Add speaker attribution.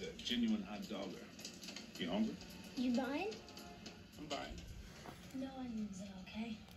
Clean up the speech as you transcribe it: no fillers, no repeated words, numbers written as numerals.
Speaker 1: a genuine hot dogger. You hungry?
Speaker 2: You buying?
Speaker 1: I'm buying.
Speaker 2: No onions, okay?